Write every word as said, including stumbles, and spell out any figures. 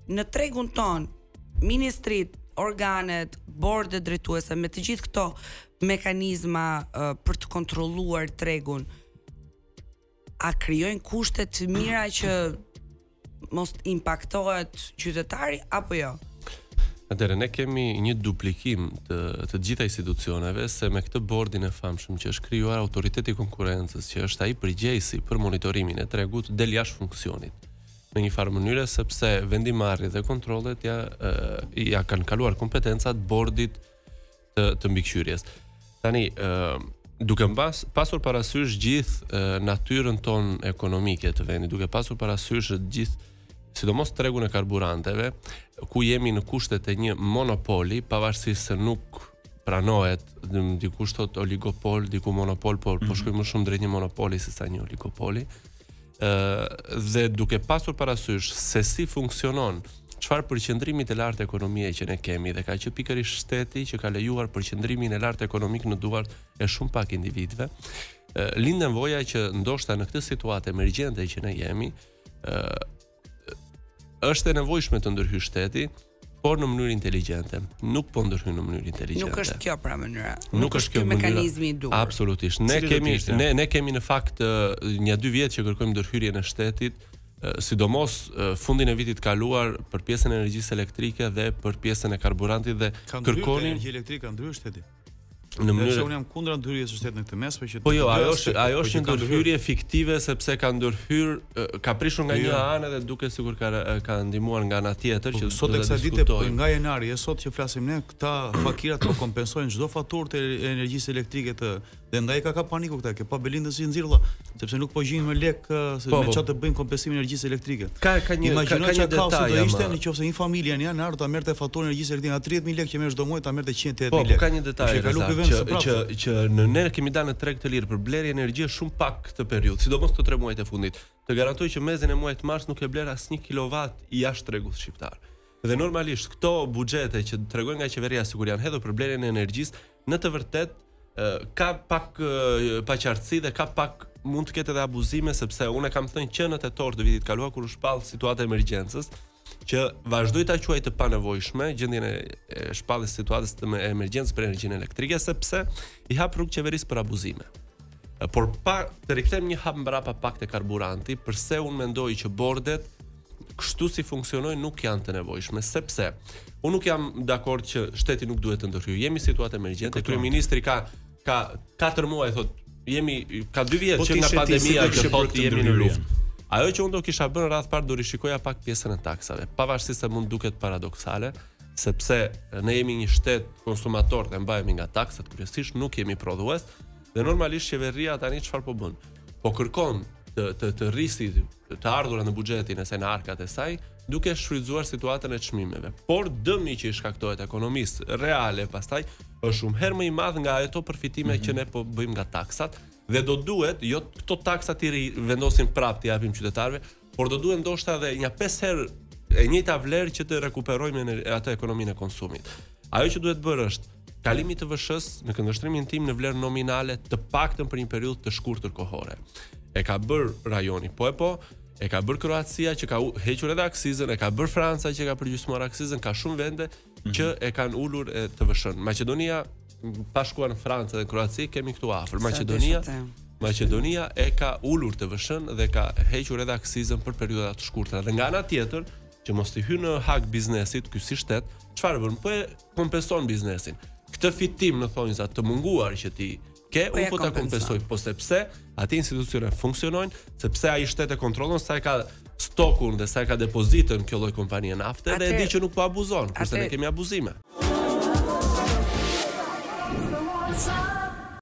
në tregun ton, ministrit, organet, bordet drejtuese me të gjithë këto mekanizma uh, për të kontrolluar tregun, a krijojnë kushte të mira që mos impaktohet qytetari apo jo? Atëherë ne kemi një duplikim të të gjitha institucioneve, se me këtë bordin e famshëm që është krijuar Autoriteti i Konkurrencës, që është ai përgjegjësi për monitorimin e tregut, del jashtë funksionit. Në një farë mënyre, sepse vendimarrjet dhe kontrollet ja uh, ja kanë kaluar kompetencat bordit të, të mbikëqyrjes. Tani, uh, duke pas, pasur parasysh gjithë uh, natyrën tonë ekonomike të vendit, duke pasur parasysh gjithë sidomos tregun e karburanteve, ku jemi në kushtet e një monopoli, pavarësisht se nuk pranohet, dikush thot oligopol, diku monopol, por mm -hmm. po shkojmë më shumë drejt një monopoli se sa një oligopoli. Ë dhe duke pasur parasysh se si funksionon, çfarë përqendrimi të lartë ekonomie që ne kemi dhe ka që pikërisht shteti që ka lejuar përqendrimin e lartë ekonomik në duart e shumë pak individëve, lind nevoja që ndoshta në këtë situatë emergjente që ne jemi, ë është e nevojshme të ndërhyjë shteti, por në mënyrë inteligjente. Nuk po ndërhyn në mënyrë inteligjente. Nuk është kjo pra mënyra. Nuk, nuk është kjo mekanizmi i duhur. Absolutisht. Ne kemi ne ne kemi në fakt një dy vjet që kërkojmë ndërhyrjen e shtetit, sidomos fundin e vitit kaluar për pjesën e energjisë elektrike dhe për pjesën e karburantit dhe kërkonin energji elektrike ka ndryrë shteti. Në mënyrë unë jam kundër ndërhyrjes së shtetit në këtë mesme që po jo, ajo është ajo është një ndërhyrje fiktive sepse ka ndërhyr ka prishur nga një anë dhe duket sikur ka ka ndihmuar nga ana tjetër që sot e kësaj dite nga janari, e sot që flasim ne, këta fakirat po kompensojnë çdo faturë të energjisë elektrike të dhe ndaj ka ka paniku këta, ke pa belindën si nxirrlla, sepse nuk po gjejnë më lek se me çfarë të bëjnë kompensimin e energjisë elektrike. Ka ka një ka, ka një detaj do ishte nëse një familje në janar ta merrte faturën e energjisë elektrike nga tridhjetë mijë lekë që merr çdo muaj ta merrte njëqind e tetëdhjetë mijë lekë. Po, ka një detaj që që që në ne kemi dalë në treg të lirë për blerje energjie shumë pak këtë periudhë, sidomos këto tre muajt e fundit. Të garantoj që mezin e muajit mars nuk e bler asnjë kilovat jashtë tregut shqiptar. Dhe normalisht këto buxhete që tregojnë nga qeveria sikur janë hedhur për blerjen e energjisë, në të vërtetë ka pak paqartësi dhe ka pak mund të ketë edhe abuzime, sepse unë kam thënë që në tetor të vitit kaluar kur u shpall situata e emergjencës, që vazhdoi ta quaj të panevojshme gjendjen e shpalljes situatës të emergjencës për energjinë elektrike, sepse i hap rrugë qeverisë për abuzime. Por pa të rikthem një hap mbrapa pak te karburanti, përse unë mendoj që bordet kështu si funksionojnë nuk janë të nevojshme, sepse unë nuk jam dakord që shteti nuk duhet të ndërhyjë. Jemi situatë emergjente, kryeministri ka ka katër muaj thotë, jemi ka dy vjet që nga pandemia që thotë jemi në luftë. Ajo që unë do kisha bërë radh parë do rishikoja pak pjesën e taksave, pavarësisht se mund duket paradoksale, sepse ne jemi një shtet konsumator dhe mbahemi nga taksat kryesisht, nuk jemi prodhues dhe normalisht qeveria tani çfarë po bën? Po kërkon të të të rrisi të ardhurat në buxhetin e saj në arkat e saj, duke shfrytzuar situatën e çmimeve. Por dëmi që i shkaktohet ekonomisë reale pastaj është shumë herë më i madh nga ato përfitime mm -hmm. që ne po bëjmë nga taksat. Dhe do duhet, jo këto taksa të vendosin prapë të japim qytetarëve, por do duhet ndoshta edhe një pesë herë e njëjta vlerë që të rekuperojmë atë ekonominë e konsumit. Ajo që duhet bërë është kalimi të V S-s në këndvështrimin tim në vlerë nominale të paktën për një periudhë të shkurtër kohore. E ka bërë rajoni po e po, e ka bërë Kroacia që ka hequr edhe aksizën, e ka bërë Franca që ka përgjysmuar aksizën, ka shumë vende mm -hmm. që e kanë ulur e të V S-n. Maqedonia pa shkuar në Francë dhe Kroaci kemi këtu afër. Maqedonia, Maqedonia e ka ulur të V S-n dhe ka hequr edhe aksizën për periudha të shkurtra. Dhe nga ana tjetër, që mos të hyjë në hak biznesit, ky si shtet, çfarë bën? Po e kompenson biznesin. Këtë fitim në thonjza të munguar që ti ke, unë po ta kompensoj, po sepse aty institucionet funksionojnë, sepse ai shtet e kontrollon sa e ka stokun dhe sa e ka depozitën kjo lloj kompanie nafte dhe e di që nuk po abuzon, kurse ne kemi abuzime.